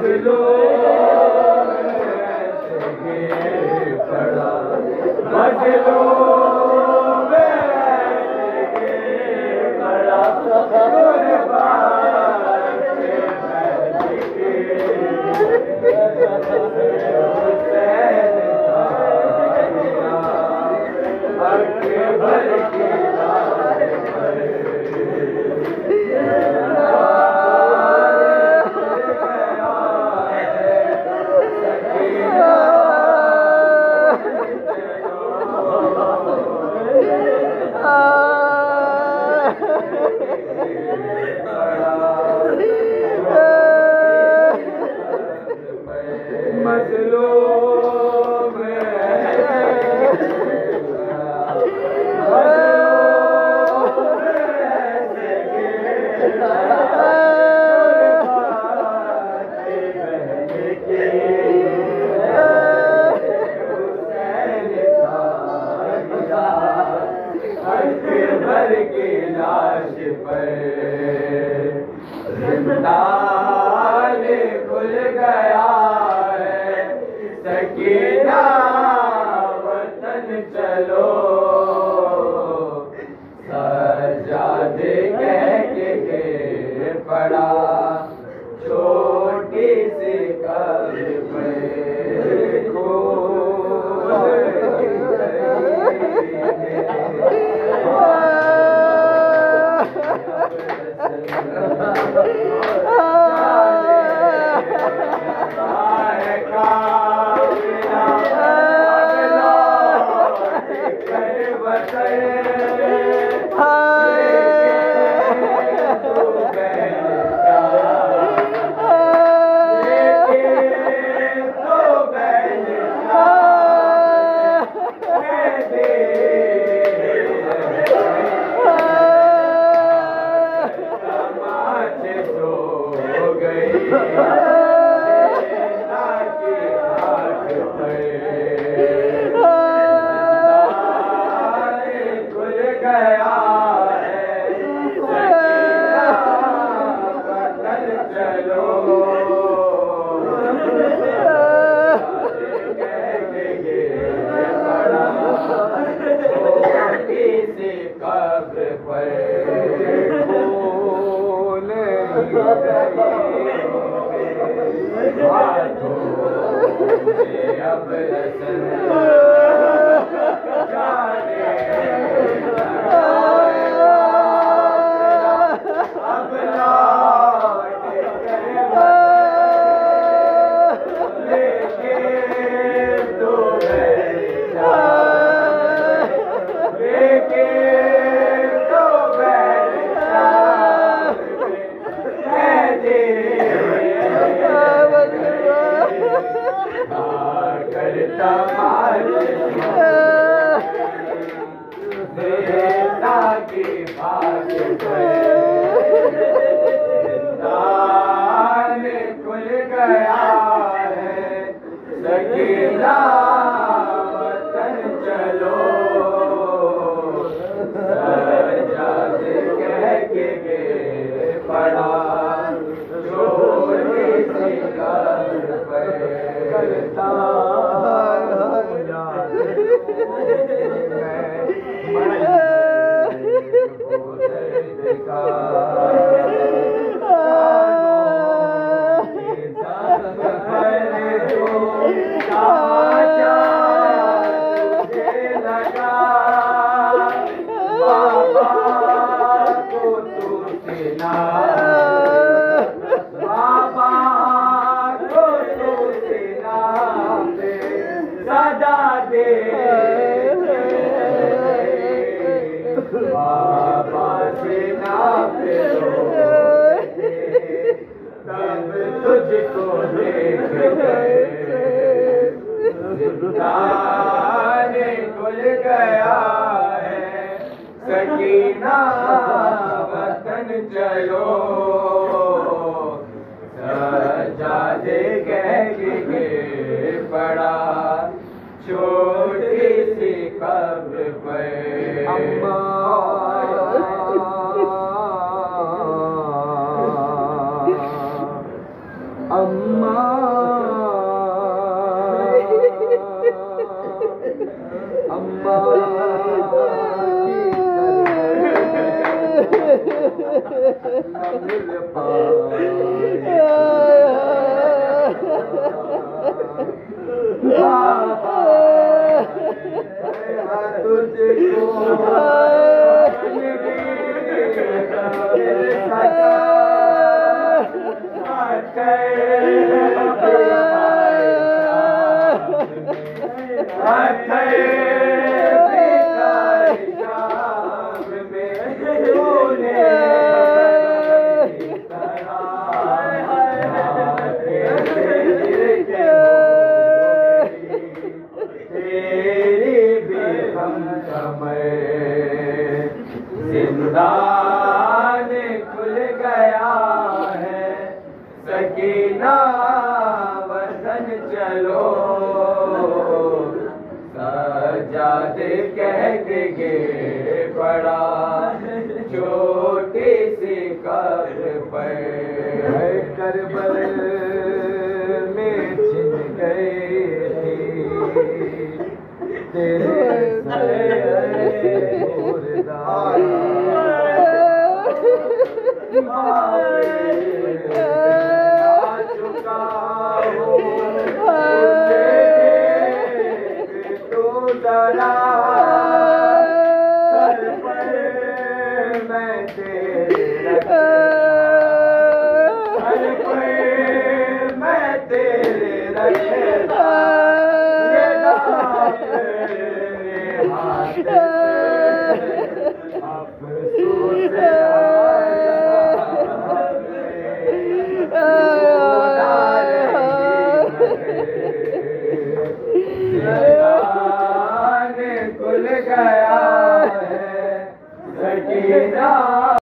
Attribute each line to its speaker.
Speaker 1: मजलूम पड़ा, मजलूम पड़ा, जिंदान खुल गया है, सकीना वतन चलो, सजादे कह के गिर पड़ा, छोटी सी कब्र पे खुल गया है, सकीना वतन चलो, सजादे कह के पड़ा, छोटी सी कब्र पे अम्मा अम्मा मिल पाए तुझको जिंदान खुल गया है, सकीना वतन चलो, सजादे कह के पड़ा छोटी सी कब्र पर, करबल में छिन गए थे तेरे चुका हो तो जरा सर पर मैं तेरे सर पर मैं तेरे रखता ये हाथ अफसोस खुल गया है, सकीना।